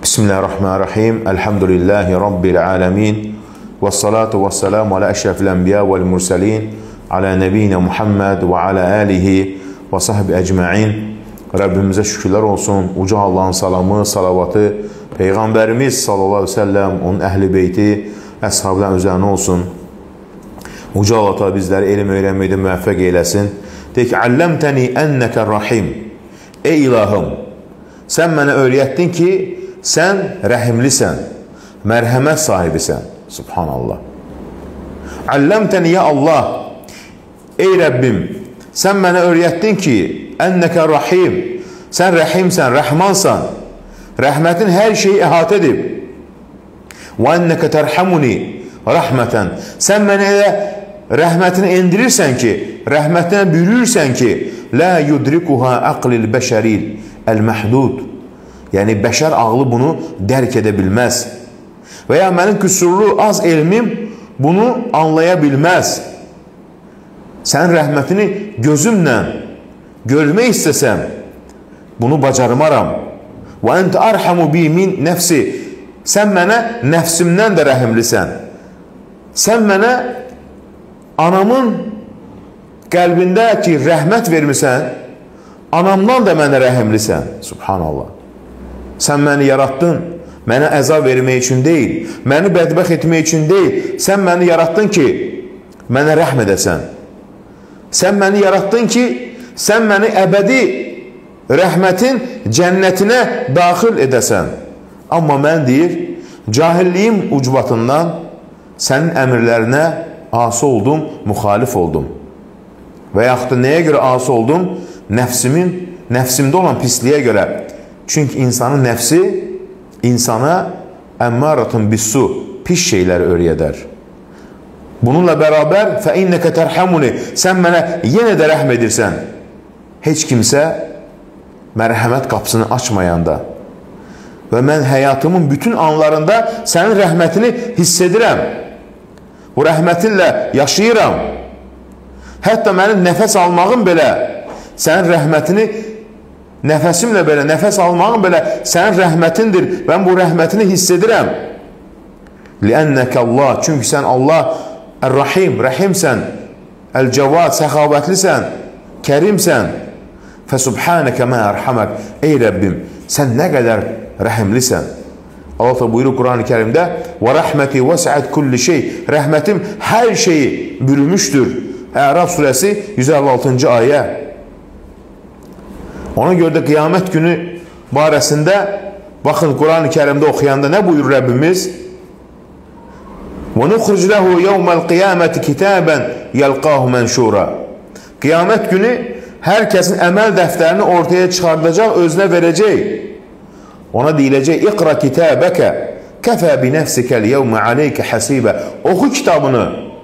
Bismillahirrahmanirrahim. Elhamdülillahi Rabbil alemin. Və salatu və selamu alə əşrəfil ənbiya vəl mürsəlin. Alə nəbiyyinə Muhammed və alə əlihi və sahbi əcməin. Rəbbimizə şükürlər olsun. Uca Allahın salamı, salavatı Peyğəmbərimiz sallallahu aleyhi ve sellem, onun əhli beyti, əshabdan üzərinə olsun. Uca Allah bizləri elm öyrənməkdə müvəffəq eyləsin. Deyək ki, əlləmtəni ennəkə rahim. Ey ilahım, sən mənə öyrətdin ki, sən rəhimlisən, mərhəmət sahibisən. Subhanallah. Əlləmtəni ya Allah, ey Rəbbim, sən mənə öyrətdin ki, ennəkə rahim, sən rəhimsən, rəhmansan, rəhmətin hər şeyi əhatə edib. Və ennəkə tərhəmuni rəhmətən, sən mənə elə rəhmətini endirirsən ki, rəhmətinə bürürsən ki, lə yudrikuha əqlil bəşəril əl-məhdud. Yəni, bəşər ağlı bunu dərk edə bilməz. Və ya mənim qüsurlu az elmim bunu anlaya bilməz. Sənin rəhmətini gözümlə görmək istəsəm, bunu bacarmaram. Və əntə ərhəmu bi min nəfsi. Sən mənə nəfsimdən də rəhimlisən. Sən mənə anamın qəlbində ki, rəhmət vermirsən, anamdan da mənə rəhimlisən. Subhanallah. Sən məni yarattın, mənə əzab vermək üçün deyil, məni bədbəxt etmək üçün deyil. Sən məni yarattın ki, mənə rəhm edəsən. Sən məni yarattın ki, sən məni əbədi rəhmətin cənnətinə daxil edəsən. Amma mən deyir, cahilliyim ucbatından sənin əmrlərinə asi oldum, müxalif oldum. Və yaxud da nəyə görə asi oldum? Nəfsimdə olan pisliyə görə. Çünki insanın nəfsi insana əmmaratun bissu, pis şeylər öyrədər. Bununla bərabər fəinnəkə tərhəmuni, sən mənə yenə də rəhm edirsən. Heç kimsə mərhəmət qapısını açmayanda və mən həyatımın bütün anlarında sənin rəhmətini hiss edirəm. Bu rəhmətinlə yaşayıram. Hətta mənim nəfəs almağım belə sənin rəhmətini, nəfəsimlə belə, nəfəs almağım belə sənin rəhmətindir. Mən bu rəhmətini hiss edirəm. Liənnəkə Allah, çünki sən Allah Ər-Rahim, rəhimsən, Əl-Cəvad, səxavətlisən, kərimsən. Fəsubhanəkə mə ərhəmək. Ey Rəbbim, sən nə qədər rəhimlisən. Allah da buyurur Quran-ı Kərimdə və rəhməti vəsəət kulli şey. Rəhmətim hər şeyi bürümüşdür. Əraf surəsi 156-cı ayə. Ona görə də qiyamət günü barəsində baxın Quran-ı Kərimdə oxuyanda nə buyurur Rəbbimiz? وَنُخْرِجْ لَهُ يَوْمَ الْقِيَامَةِ كِتَابًا يَلْقَاهُ مَنْشُورًا. Qiyamət günü hər kəsin əməl dəftərini ortaya çıxardacaq, özünə verəcək. Ona deyiləcək, İqra kitabəkə kəfə bi nəfsikəl yevmə aleykə həsibə. Oxu kitabını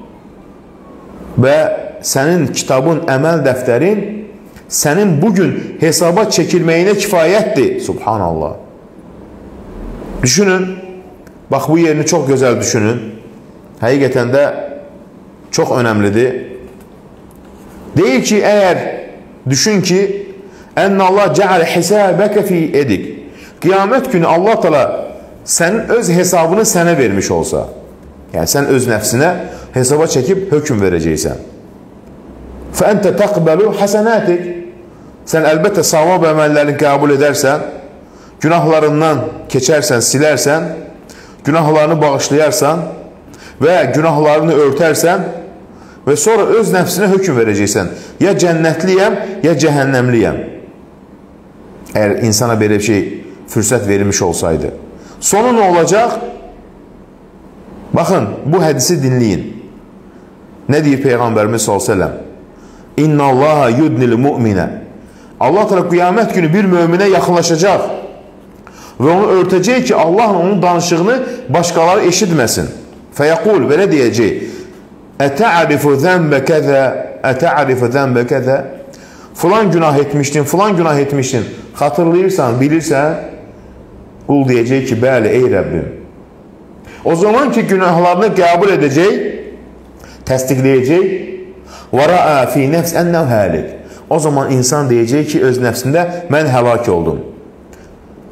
və sənin kitabın, əməl dəftərin sənin bugün hesaba çəkilməyinə kifayətdir. Subhanallah. Düşünün, bax bu yerini çox gözəl düşünün. Həqiqətən də çox önəmlidir. Deyir ki, əgər düşün ki, Ənə Allah cəalə hisabəkə fi edik. Qiyamət günü Allah təala sənin öz hesabını sənə vermiş olsa, yəni sən öz nəfsinə hesaba çəkib hökm verəcəksən. Fəəntə təqbəlu həsənətik. Sən əlbəttə savab əməllərini qəbul edərsən, günahlarından keçərsən, silərsən, günahlarını bağışlayarsan və günahlarını örtərsən və sonra öz nəfsinə hökm verəcəksən. Ya cənnətliyəm, ya cəhənnəmliyəm. Əgər insana belə bir şey fürsət verilmiş olsaydı. Sonu nə olacaq? Baxın, bu hədisi dinləyin. Nə deyir Peyğəmbərimiz s.ə.v? İnna Allaha yudnil mu'minə. Allah təala qiyamət günü bir möminə yaxınlaşacaq və onu örtəcək ki, Allah onun danışığını başqaları eşitməsin. Fəyəqul, belə deyəcək, ətə'rifu zəmbə kəzə, ətə'rifu zəmbə kəzə. Filan günah etmişdin, filan günah etmişdin. Xatırlayırsan, bilirsən, qul deyəcək ki, bəli, ey Rəbbim. O zaman ki, günahlarını qəbul edəcək, təsdiqləyəcək, və rəə fi nəfs ənəv həlik. O zaman insan deyəcək ki, öz nəfsində mən həlak oldum.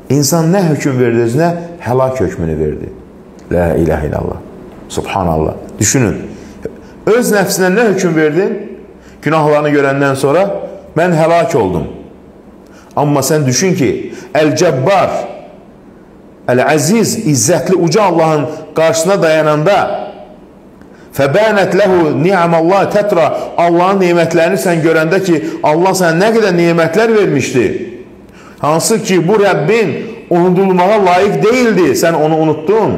İnsan nə hökm verdi özünə? Həlak hökmünü verdi. La ilahe illallah. Subhanallah. Düşünün. Öz nəfsinə nə hökm verdin? Günahlarını görəndən sonra mən həlak oldum. Amma sən düşün ki, Əl-Cəbbar, Əl-Əziz, izzətli, uca Allahın qarşısına dayananda fəbənət ləhu ni'amallah tətra, Allahın nemətlərini sən görəndə ki, Allah sənə nə qədər nemətlər vermişdi. Hansı ki, bu Rəbbin unudulmağa layiq deyildi, sən onu unuttun.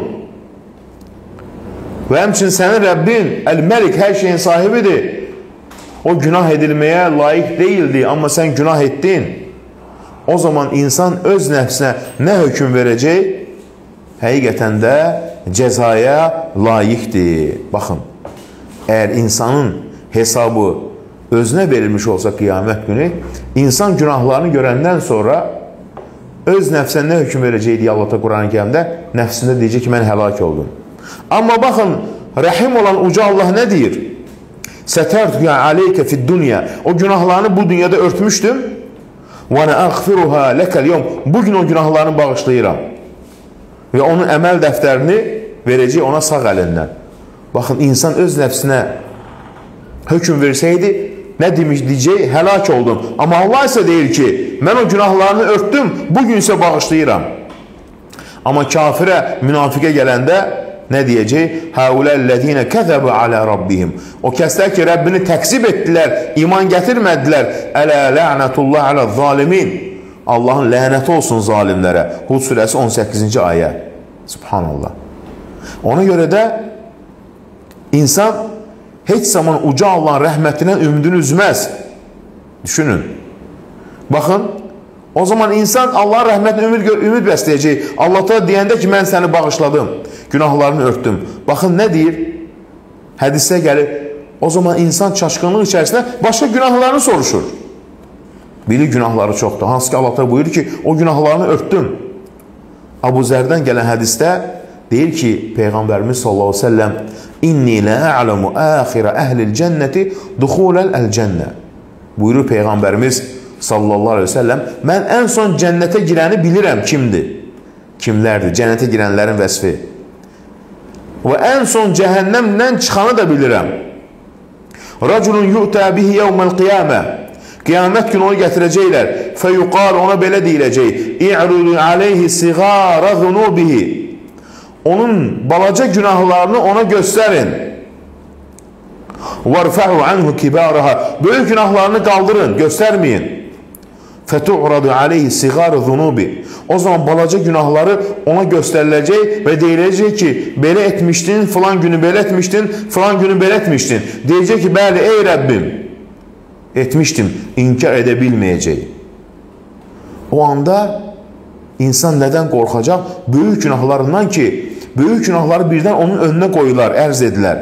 Və həmçinin sənin Rəbbin, Əl-Məlik, hər şeyin sahibidir. O günah edilməyə layiq deyildi, amma sən günah etdin. O zaman insan öz nəfsinə nə hökm verəcək? Həqiqətən də cəzaya layiqdir. Baxın, əgər insanın hesabı özünə verilmiş olsa qiyamət günü, insan günahlarını görəndən sonra öz nəfsinə nə hökm verəcək deyə Allah Qur'an-ı Kərimdə nəfsində deyəcək ki, mən həlak oldum. Amma baxın, rəhim olan uca Allah nə deyir? Sətərtuya aleykə fid dünya. O günahlarını bu dünyada örtmüşdüm. Və nə əğfiruhə ləkəl yom. Bugün o günahlarını bağışlayıram. Və onun əməl dəftərini verəcək ona sağ əlindən. Baxın, insan öz nəfsinə hökm versəydi, nə demiş deyəcək? Həlak oldum. Amma Allah isə deyir ki, mən o günahlarını örtdüm, bugün isə bağışlayıram. Amma kafirə, münafiqə gələndə nə deyəcək? Həuləl-ləzīnə kəzəbə alə rabbihim. O kəslər ki, Rəbbini təksib etdilər, iman gətirmədilər. Ələ lə'nətullah alə zalimin. Allahın lənəti olsun zalimlərə. Hud surəsi 18-ci ayə. Subhanallah. Ona görə də insan heç zaman uca Allahın rəhmətindən ümidini üzməz. Düşünün. Baxın, o zaman insan Allahın rəhmətinə ümid bəsləyəcək. Allah da deyəndə ki, mən səni bağışladım, günahlarını örtdüm. Baxın, nə deyir? Hədisdə gəlir. O zaman insan çaşqınlıq içərisində başqa günahlarını soruşur. Bilir günahları çoxdur. Hansı ki, Allah da buyurur ki, o günahlarını örtdüm. Abu Zərdən gələn hədisdə deyir ki, Peyğəmbərimiz sallallahu aleyhi ve sellem İnni lə a'lamu əxirə əhlil cənnəti duxuləl əl-cənnə. Buyurur Peyğəmbərimiz sallallahu aleyhi ve sellem, mən ən son cənnətə girəni bilirəm kimdir. Kimlərdir? Cənnətə girənlərin vəsfi. Və ən son cəhənnəmdən çıxanı da bilirəm. Raculun yu'tə bihi yevməl qiyamə. Qiyamət günü onu gətirəcəklər. Fəyuqal, ona belə deyiləcək. İ'rudu aleyhi siğara zunubihi. Onun balaca günahlarını ona göstərin. Vərfəhu anhu kibaraha. Böyük günahlarını qaldırın, göstərməyin. Fətu'radu aleyhi siğar zunubi. O zaman balaca günahları ona göstəriləcək və deyiləcək ki, belə etmişdin, filan günü belə etmişdin, filan günü belə etmişdin. Deyəcək ki, bəli, ey Rəbbim, etmişdim, inkar edə bilməyəcək. O anda insan nədən qorxacaq? Böyük günahlarından ki, böyük günahları birdən onun önünə qoyular, ərz edilər.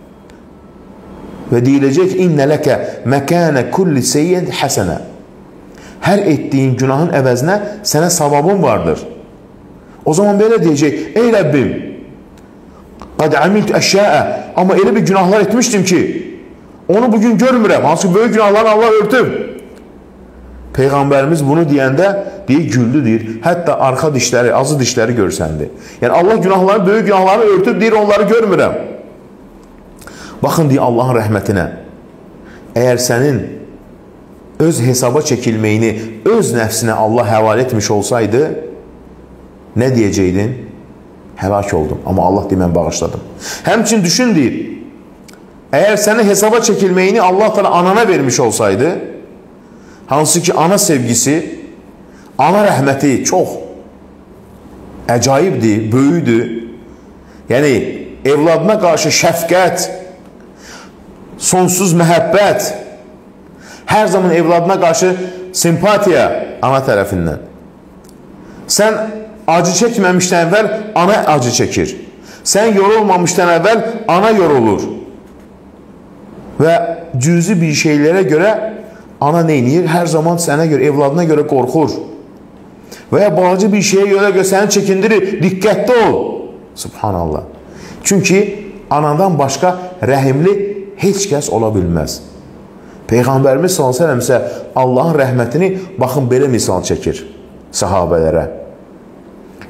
Və deyiləcək ki, İnnə ləkə məkənə kulli seyyid həsənə. Hər etdiyin günahın əvəzinə sənə savabın vardır. O zaman belə deyəcək, ey Rəbbim, qad əmilt əşyəə, amma elə bir günahlar etmişdim ki, onu bugün görmürəm, hansı böyük günahları Allah örtüb. Peyğəmbərimiz bunu deyəndə deyir, güldü deyir, hətta arxa dişləri, azı dişləri görsəndi. Yəni Allah günahları, böyük günahları örtüb, deyir, onları görmürəm. Baxın deyir Allahın rəhmətinə. Əgər sənin öz hesaba çəkilməyini öz nəfsinə Allah həval etmiş olsaydı, nə deyəcəkdin? Həlak oldum, amma Allah deyir, mən bağışladım. Həmçin düşün deyir, əgər sənin hesaba çəkilməyini Allah da anana vermiş olsaydı, hansı ki ana sevgisi, ana rəhməti çox əcayibdir, böyüdür. Yəni, evladına qarşı şəfqət, sonsuz məhəbbət, hər zaman evladına qarşı simpatiya ana tərəfindən. Sən acı çəkməmişdən əvvəl ana acı çəkir. Sən yorulmamışdan əvvəl ana yorulur. Və cüzi bir şeylərə görə ana neynir? Hər zaman sənə görə, evladına görə qorxur. Və ya balaca bir şeyə görə səni çəkindirir. Diqqətli ol. Subhanallah. Çünki anadan başqa rəhimli heç kəs ola bilməz. Peyğəmbərimiz sallallahu əleyhi və səlləm isə Allahın rəhmətini baxın belə misal çəkir sahabələrə.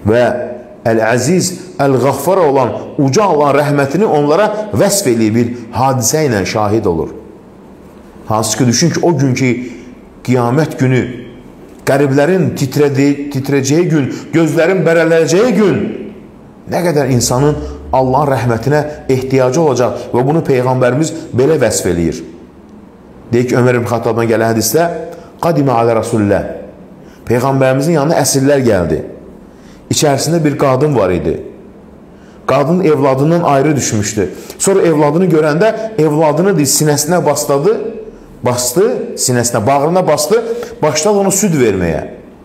və Əl-Əziz, Əl-Qaffar olan, uca olan rəhmətini onlara vəsf eləyib bir hadisə ilə şahid olur. Hansı ki, düşün ki, o gün ki, qiyamət günü, qəriblərin titrəcəyi gün, gözlərin bərələcəyi gün, nə qədər insanın Allahın rəhmətinə ehtiyacı olacaq və bunu Peyğəmbərimiz belə vəsf eləyir. Deyək ki, Ömər ibn Xattabdan gələn hədisdə, Qadimə alə Rasulillah, Peyğəmbərimizin yanına əsirlər gəldi. İçərisində bir qadın var idi. Qadın evladından ayrı düşmüşdü. Sonra evladını görəndə evladını sinəsinə bastı, sinəsinə, bağrına bastı, başladı ona süd verməyə.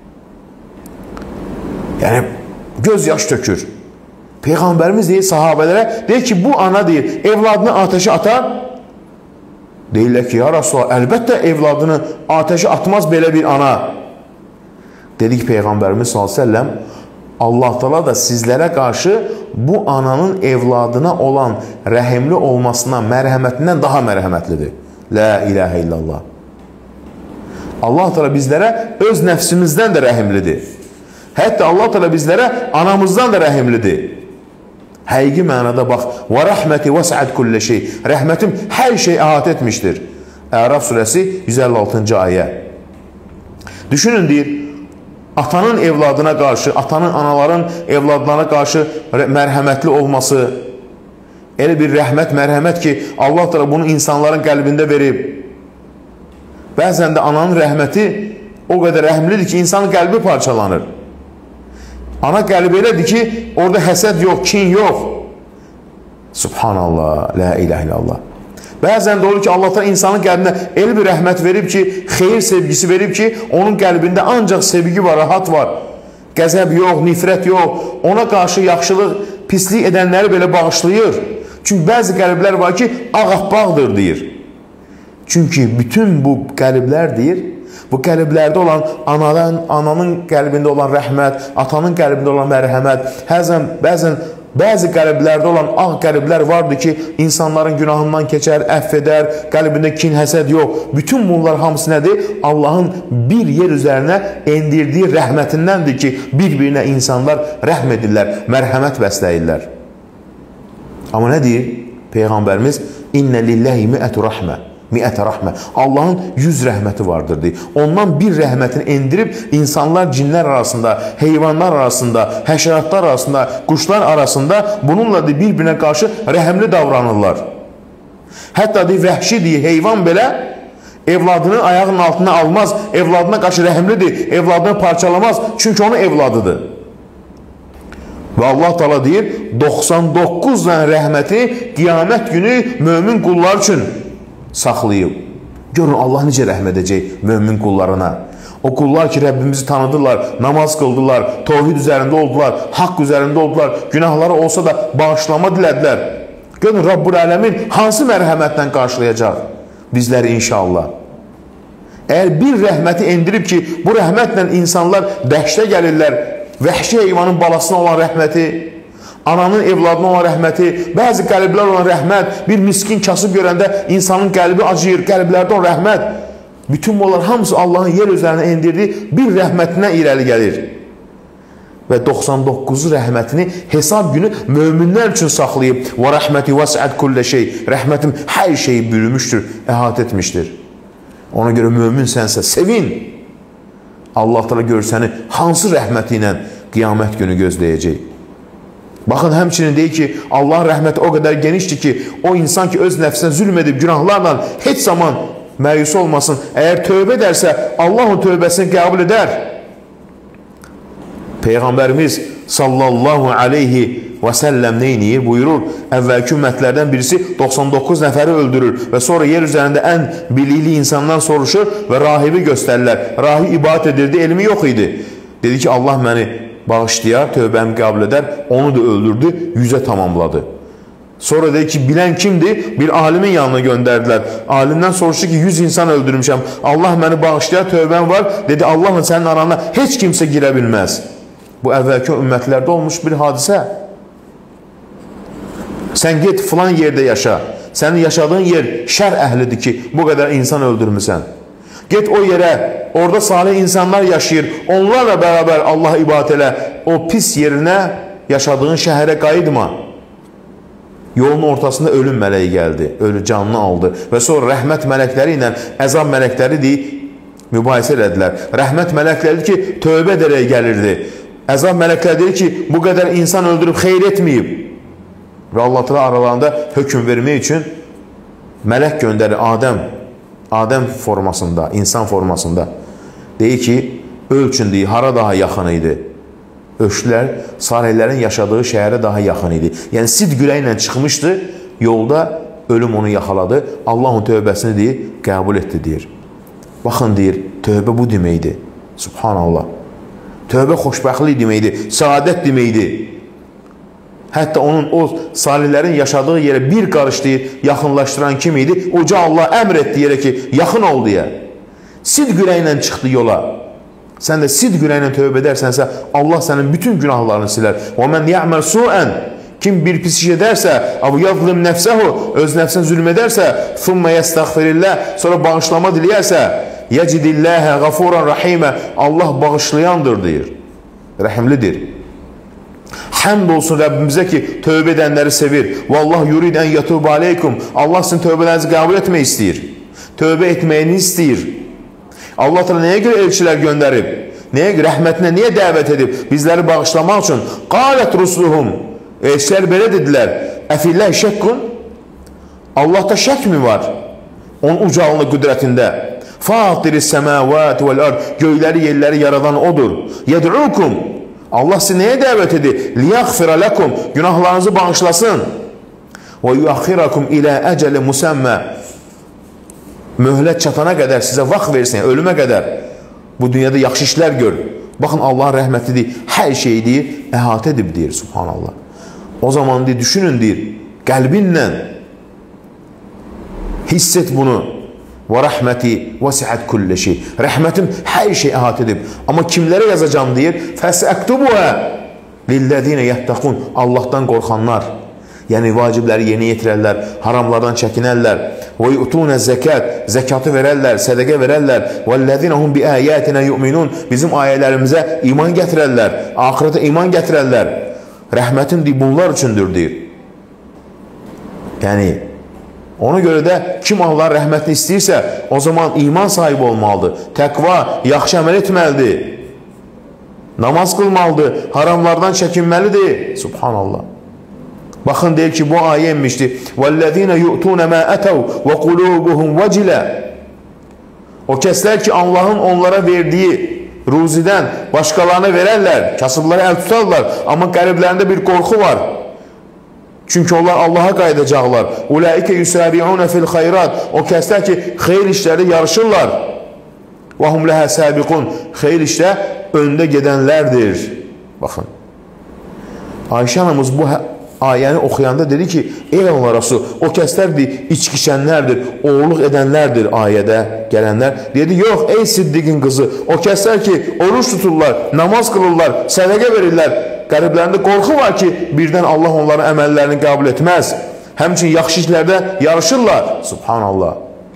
Yəni, göz yaş tökür. Peyğəmbərimiz deyir sahabələrə, deyir ki, bu ana deyir, evladını ateşə atar. Deyirlər ki, ya Rasulullah, əlbəttə evladını ateşə atmaz belə bir ana. Dedik Peyğəmbərimiz s.ə.v, Allah Teala da sizlərə qarşı bu ananın evladına olan rəhimli olmasından, mərhəmətindən daha mərhəmətlidir. La ilahə illallah. Allah Teala bizlərə öz nəfsimizdən də rəhimlidir. Hətta Allah Teala bizlərə anamızdan da rəhimlidir. Həqiqi mənada bax, və rəhməti vəsəət kullə şey. Rəhmətim hər şey əhatə etmişdir. Əraf surəsi 156-cı ayə. Düşünün, deyir, atanın evladına qarşı, atanın, anaların evladlarına qarşı mərhəmətli olması, elə bir rəhmət, mərhəmət ki, Allah da bunu insanların qəlbində verib. Bəzən də ananın rəhməti o qədər rəhmlidir ki, insanın qəlbi parçalanır. Ana qəlbi elədir ki, orada həsəd yox, kin yox. Subhanallah, la ilahe illallah. Bəzən də olur ki, Allah da insanın qəlbinə elə bir rəhmət verib ki, xeyir sevgisi verib ki, onun qəlbində ancaq sevgi var, rahat var. Qəzəb yox, nifrət yox. Ona qarşı yaxşılıq, pislik edənləri belə bağışlayır. Çünki bəzi qəlblər var ki, ağappaqdır, deyir. Çünki bütün bu qəlblər, deyir, bu qəlblərdə olan ananın qəlbində olan rəhmət, atanın qəlbində olan mərhəmət, bəzi qəlblərdə olan ağ qəlblər vardır ki, insanların günahından keçər, əff edər, qəlbində kin, həsəd yox. Bütün bunlar hamısı nədir? Allahın bir yer üzərinə endirdiyi rəhmətindəndir ki, bir-birinə insanlar rəhm edirlər, mərhəmət bəsləyirlər. Amma nə deyir Peyğəmbərimiz? İnnə lilləhi mi'ətü rəhmə. Mi'ətə rəhmə. Allahın 100 rəhməti vardır, deyir. Ondan bir rəhmətini endirib, insanlar cinlər arasında, heyvanlar arasında, həşəratlar arasında, quşlar arasında bununla bir-birinə qarşı rəhəmli davranırlar. Hətta deyir, vəhşi deyir, heyvan belə evladını ayağının altına almaz, evladına qarşı rəhəmlidir, evladını parçalamaz, çünki onun evladıdır. Və Allah Teala deyir, 99 rəhməti qiyamət günü mömin qullar üçün saxlayıb. Görün, Allah necə rəhm edəcək mömin qullarına. O qullar ki, Rəbbimizi tanıdılar, namaz qıldılar, tövhid üzərində oldular, haqq üzərində oldular, günahları olsa da bağışlama dilədilər. Görün, Rabbul Ələmin hansı mərhəmətlə qarşılayacaq bizləri inşallah. Əgər bir rəhməti endirib ki, bu rəhmətlə insanlar dəhşətə gəlirlər, vəhşi heyvanın balasına olan rəhməti, ananın evladına olan rəhməti, bəzi qəlblər olan rəhmət, bir miskin kasıb görəndə insanın qəlbi acıyır, qəlblərdə olan rəhmət. Bütün bunlar hamısı Allahın yer üzərinə endirdiyi bir rəhmətinə irəli gəlir. Və 99 rəhmətini hesab günü möminlər üçün saxlayıb. Və rəhməti vəsəət kullə şey. Rəhmətim hər şeyi bürümüşdür, əhatə etmişdir. Ona görə mömin sənsə sevin. Allah Teala görür səni hansı rəhməti ilə qiyamət günü gözləyəcək. Baxın, həmçinin deyir ki, Allahın rəhməti o qədər genişdir ki, o insan ki, öz nəfsinə zülm edib günahlarla heç zaman məyus olmasın. Əgər tövbə edərsə, Allah onun tövbəsini qəbul edər. Peyğəmbərimiz sallallahu aleyhi və səlləm neyniyir? Buyurur, əvvəlki ümmətlərdən birisi 99 nəfəri öldürür və sonra yer üzərində ən bilikli insandan soruşur və rahibi göstərirlər. Rahib ibadət edirdi, elmi yox idi. Dedi ki, Allah məni bağışlayar, tövbəmi qəbul edər, onu da öldürdü, 100'e tamamladı. Sonra dedi ki, bilən kimdir? Bir alimin yanına göndərdilər. Alimdən soruşdu ki, 100 insan öldürmüşəm, Allah məni bağışlayar, tövbəm var. Dedi, Allahın sənin arana heç kimsə girə bilməz. Bu əvvəlki ümmətlərdə olmuş bir hadisə. Sən get filan yerdə yaşa. Sənin yaşadığın yer şər əhlidir ki, bu qədər insan öldürmüsən. Get o yerə, orada salih insanlar yaşayır. Onlarla bərabər Allah ibadət elə. O pis yerinə, yaşadığın şəhərə qayıtma. Yolun ortasında ölüm mələyi gəldi. Ölü canını aldı. Və sonra rəhmət mələkləri ilə əzab mələkləri deyib, mübahisə elədilər. Rəhmət mələkləri ki, tövbə edərək gəlirdi. Əzab mələkləri deyir ki, bu qədər insan öldürüb xeyr etməyib. Və Allah təala aralarında hökm vermək üçün mələk göndərir Adəm formasında, insan formasında. Deyir ki, ölçün deyir, hara daha yaxın idi? Ölçdülər, salihlərin yaşadığı şəhərə daha yaxın idi. Yəni, sid güləklə çıxmışdı, yolda ölüm onu yaxaladı. Allah onun tövbəsini deyir, qəbul etdi deyir. Baxın deyir, tövbə bu deməkdir. Subhanallah. Tövbə xoşbəxtlik deməkdir, saadət deməkdir. Hətta onun o salihlərin yaşadığı yerə bir qarış deyir, yaxınlaşdıran kim idi? Uca Allah əmr etdi yerə ki, yaxın ol deyə. Sid güləklə çıxdı yola. Sən də sid güləklə tövbə edərsənsə, Allah sənin bütün günahlarını silər. وَمَنْ يَعْمَلْ سُوءًا Kim bir pis iş edərsə, أَوْ يَظْلِمْ نَفْسَهُ Öz nəfsinə zülm edərsə, ثُمَّ يَسْتَغْفِرِ اللّٰهِ Sonra bağışlama diləyərsə, يَجِدِ اللّٰهَ غَفُورًا رَحِيمًا Allah bağışlayandır, deyir. Rəhimlidir. Həmd olsun Rəbbimizə ki, tövbə edənləri sevir. Vallah yurid ən yatub aleykum. Allah sizin tövbələrinizi qəbul etmək istəyir. Tövbə etməyini istəyir. Allah təala nəyə görə elçilər göndərib? Nəyə görə? Rəhmətinə niyə dəvət edib? Bizləri bağışlamaq üçün. Qalət rusluhum. Elçilər belə dedilər. Əfilləh şəkkun. Allahda şək mi var? Onun ucalığında, qüdrətində. Fatiris səməvət vəl-ard. Göyləri, yerləri yaradan odur. Yəd'ukum. Allah sizi nəyə dəvət edir? Liyaghfira lakum. Günahlarınızı bağışlasın. Və yuakhirakum ilə əcəli musəmmə. Möhlət çatana qədər sizə vaxt versin, ölümə qədər. Bu dünyada yaxşı işlər gör. Baxın, Allahın rəhmətidir, hər şeyi deyir, əhatə edib deyir, subhanallah. O zaman deyir, düşünün deyir, qəlbinlə hiss et bunu. Və rəhməti vəsihət kulli şey. Rəhmətim hər şey əhatə edib. Amma kimlərə yazacağım deyir? Fəsəktubə lilləzinə yəttəqun. Allahdan qorxanlar. Yəni vacibləri yeni yetirərlər, haramlardan çəkinərlər. Və yu'tunə zəkat, zəkatı verərlər, sədəqə verərlər. Vəllezina hum bi ayatina yu'minun. Bizim ayələrimizə iman gətirərlər, axirətə iman gətirərlər. Rəhmətim deyir, bunlar üçündür deyir. Yəni ona görə də kim Allahın rəhmətini istəyirsə, o zaman iman sahibi olmalıdır. Təqva, yaxşı əməl etməlidir. Namaz qılmalıdır, haramlardan çəkinməlidir. Subhanallah. Baxın, deyir ki, bu ayə inmişdir. وَالَّذِينَ يُؤْتُونَ مَا أَتَوْا وَقُلُوبُهُمْ وَجِلَ O kəslər ki, Allahın onlara verdiyi ruzidən başqalarına verərlər, kasıblara əl tutarlar, amma qəlblərində bir qorxu var. Çünki onlar Allaha qayıdacaqlar. Ulaikə yusabi'una fil xeyrat. O kəslər ki, xeyir işləri yarışırlar. Və hum ləhə səbiqun. Xeyir işdə öndə gedənlərdir. Baxın. Ayşə anamız bu ayəni oxuyanda dedi ki, ey Allah Rasul, o kəslərdir, içkişənlərdir, oğurluq edənlərdir ayədə gələnlər. Dedi, yox, ey Siddiqin qızı, o kəslər ki, oruç tuturlar, namaz qılırlar, sədəqə verirlər. Qəlblərində qorxu var ki, birdən Allah onların əməllərini qəbul etməz. Həmçinin yaxşı işlərdə yarışırlar. Subhanallah.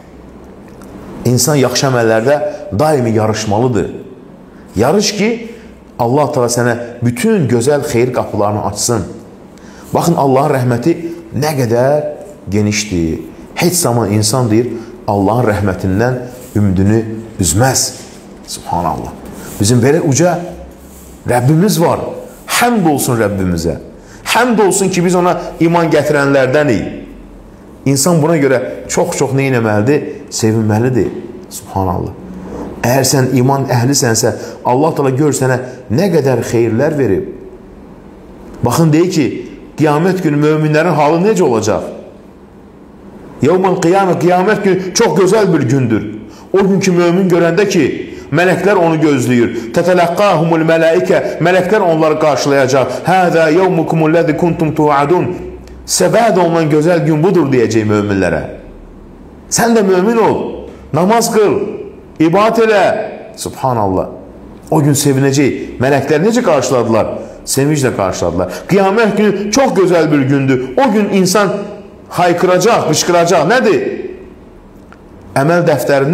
İnsan yaxşı əməllərdə daimi yarışmalıdır. Yarış ki, Allah təala sənə bütün gözəl xeyir qapılarını açsın. Baxın, Allahın rəhməti nə qədər genişdir. Heç zaman insan deyir, Allahın rəhmətindən ümidini üzməz. Subhanallah. Bizim belə uca Rəbbimiz var. Həmd olsun Rəbbimizə. Həmd olsun ki, biz ona iman gətirənlərdənik. İnsan buna görə çox-çox nə etməlidir? Sevinməlidir. Subhanallah. Əgər sən iman əhlisənsə, Allah təala gör sənə nə qədər xeyirlər verib. Baxın, deyir ki, qiyamət günü möminlərin halı necə olacaq? Yevmul qiyamət, qiyamət günü çox gözəl bir gündür. O gün ki, mömin görəndə ki, mələklər onu gözləyir. Tətələqqahumul mələikə. Mələklər onları qarşılayacaq. Həzə yevmukumulləzi kuntum tuadun. Səbəd olunan gözəl gün budur deyəcək möminlərə. Sən də mömin ol. Namaz qıl. İbadət elə. Subhanallah. O gün sevinəcək. Mələklər necə qarşıladılar? Sevinclə qarşıladılar. Qiyamət günü çox gözəl bir gündür. O gün insan haykıracaq, qışqıracaq. Nədir? Əməl dəftərini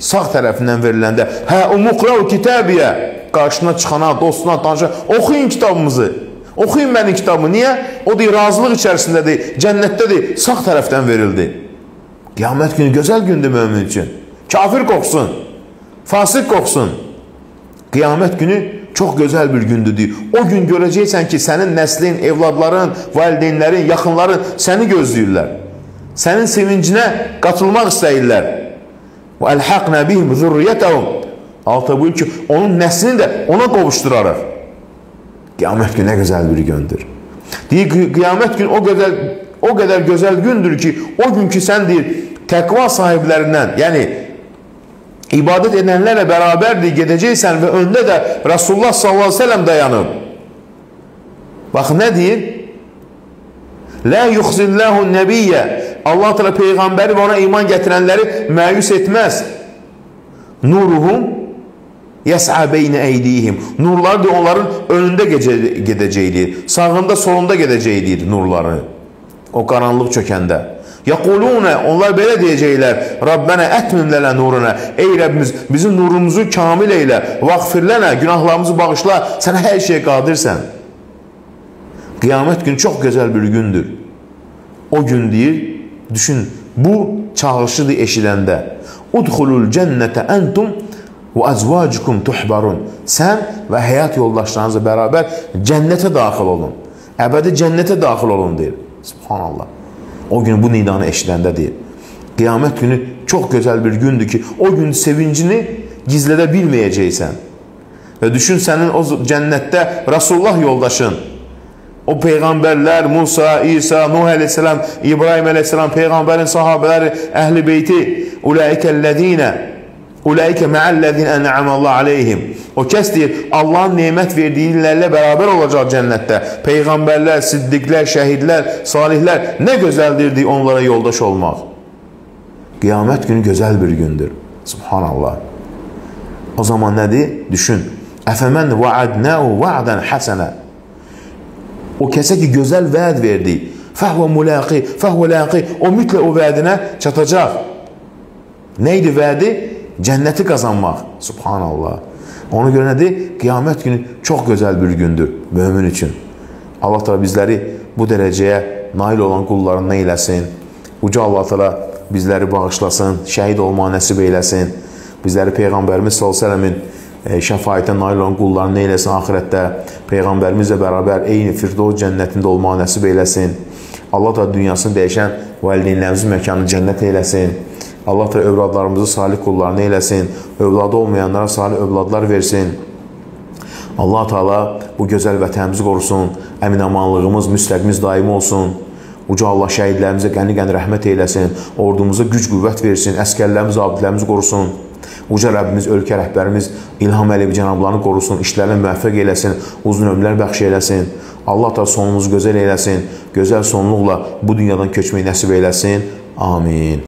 sağ tərəfindən veriləndə, hə, umuqra'u kitabiyə, qarşına çıxana, dostuna, tanışa, oxuyun kitabımızı, oxuyun mənim kitabımı. Niyə? O deyir, razılıq içərisindədir, cənnətdədir, sağ tərəfdən verildi. Qiyamət günü gözəl gündür mömin üçün. Kafir qoxsun, fasıq qoxsun. Qiyamət günü çox gözəl bir gündür. O gün görəcəksən ki, sənin nəslin, evladların, valideynlərin, yaxınların səni gözləyirlər. Sənin sevincinə qatılmaq istəyirlər. وَأَلْحَقْنَا بِهِمْ ذُرِّيَّتَهُمْ Altı buyur ki, onun nəslini də ona qovuşdurarıq. Qiyamət günü nə gözəl bir gündür. Deyir, qiyamət günü o qədər gözəl gündür ki, o gün ki, sən deyir, təqva sahiblərindən, yəni, ibadət edənlərlə bərabərdir, gedəcəksən və öndə də Rasulullah s.a.v. dayanıb. Baxın, nə deyir? Lə yuxzilləhu nəbiyyə Allah təala Peyğəmbəri və ona iman gətirənləri məyus etməz. Nuruhum yəs'a beynə əydihim. Nurları da onların önündə gedəcəkdir. Sağında, solunda gedəcəkdir nurları. O qaranlıq çökəndə. Yəqulunə, onlar belə deyəcəklər, Rabbənə ətmim lələ nuruna. Ey Rəbbimiz, bizim nurumuzu kamil eylə, vaqfir lənə, günahlarımızı bağışla, sən hər şeyə qadirsən. Qiyamət günü çox gözəl bir gündür. O gün deyir, düşün, bu çağrışıdır eşidəndə. Udxulul cənnətə əntum və əzvacukum tuhbarun. Sən və həyat yoldaşlarınızla bərabər cənnətə daxil olun. Əbədi cənnətə daxil olun, deyir. Subhanallah. O gün bu nidanı eşidəndə deyir. Qiyamət günü çox gözəl bir gündür ki, o gün sevincini gizlədə bilməyəcəksən. Və düşün, sənin o cənnətdə Rasulullah yoldaşın, o Peyğəmbərlər, Musa, İsa, Nuh əleyhissalam, İbrahim əleyhissalam, Peyğəmbərin sahabələri, əhl-i beyti, Ulaikə mə'əl-ləzin ən'əməllah aleyhim. O kəs deyir, Allahın nemət verdiyinlərlə bərabər olacaq cənnətdə. Peyğəmbərlər, siddiqlər, şəhidlər, salihlər, nə gözəldir deyir onlara yoldaş olmaq. Qiyamət günü gözəl bir gündür. Subhanallah. O zaman nədir? Düşün. Əfəmən va'adnəu va'dən həsənə. O kəsə ki, gözəl vəd verdi. Fəhvə mulaqi, fəhvə laqi. O mütlə o vədinə çatacaq. Neydi vədi? Cənnəti qazanmaq. Subhanallah. Ona görə nədir? Qiyamət günü çox gözəl bir gündür mömin üçün. Allah da bizləri bu dərəcəyə nail olan qullarından eyləsin. Uca Allah da bizləri bağışlasın, şəhid olmağı nəsib eyləsin. Bizləri Peyğəmbərimiz s.ə.v-in şəfayətə nail olan qullarından eyləsin axirətdə. Peyğəmbərimizlə bərabər eyni Firdovs cənnətində olmağı nəsib eyləsin. Allah da dünyasını dəyişən valideynlərimizin məkanını cənnət eyləsin. Allah da övladlarımızı salih qullarını eyləsin. Övladı olmayanlara salih övladlar versin. Allah Teala bu gözəl vətənimizi qorusun. Əmin-amanlığımız, müstəqimiz daimi olsun. Uca Allah şəhidlərimizə qəni-qəni rəhmət eyləsin. Ordumuza güc-qüvvət versin. Əskərlərimiz, abidlərimizi qorusun. Uca Rəbbimiz, ölkə rəhbərimiz İlham Əliyev cənablarını qorusun. İşlərini müvəffəq eyləsin. Uzun ömürlər bəxş eyləsin. Allah da sonumuzu gözəl eyləsin. Gözəl sonluqla bu dünyadan köçməyi nəsib eyləsin. Amin.